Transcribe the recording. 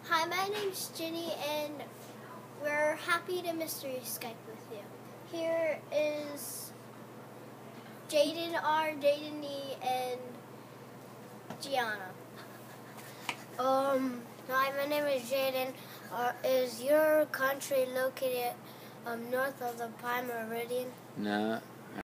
Hi, my name's Ginny, and we're happy to mystery Skype with you. Here is Jaden R, Jaden E, and Gianna. Hi, my name is Jaden. Is your country located north of the Prime Meridian? No.